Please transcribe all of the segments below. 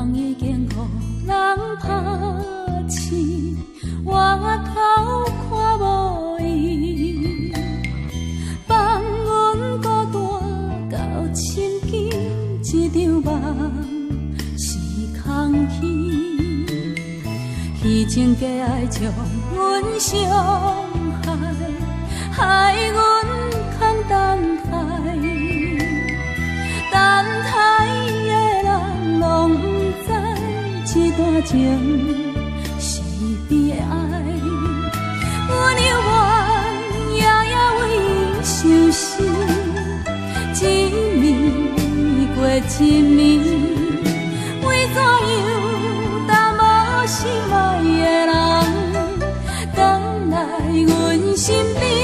梦已经予人拍醒，回头看无伊，放阮孤单到深更，一场梦是空虚，虚情假爱将阮伤害，害阮空等待，等待的人拢不知，这段情是悲哀。阮犹原夜夜为伊伤心，一暝过一暝，为怎样当无心爱的人，等来阮身边。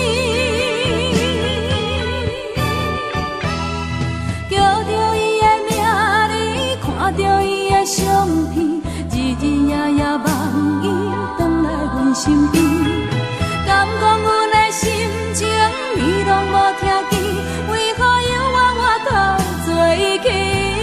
叫着伊的名字，看着伊的相片，日日夜夜梦伊回来阮身边。敢讲阮的心情，你拢无听见？为何犹原我头做起？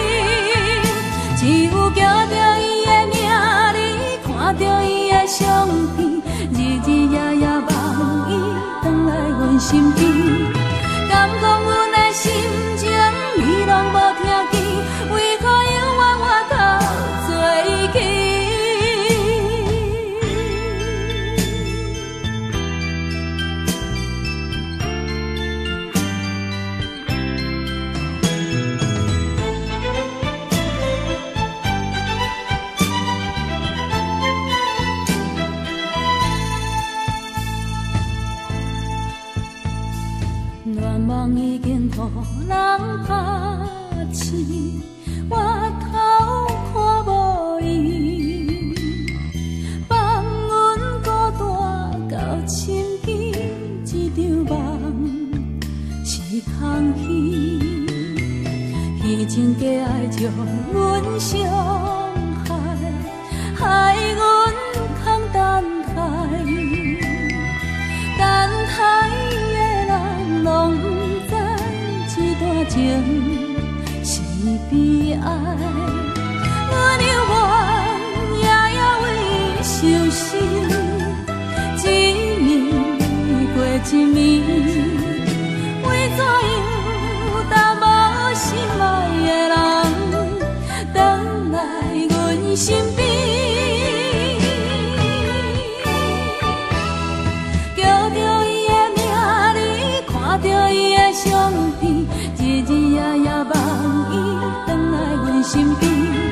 只有叫着伊的名字，看着伊的相片，日日夜夜梦伊回来阮身边。敢讲阮的心情，你拢无听见？为何犹原我头做起？恋梦已经予人拍醒，回头看无伊，放阮孤单到深更，一场梦是空虚，虚情假爱将阮伤害，害阮空等待，等待的人拢不知，这段情是悲哀。阮犹原夜夜为伊伤心，一暝过一暝，为怎样当无心爱的人，回来阮身边。叫着伊的名字，看着伊的相片，日日夜夜梦伊回来阮身边。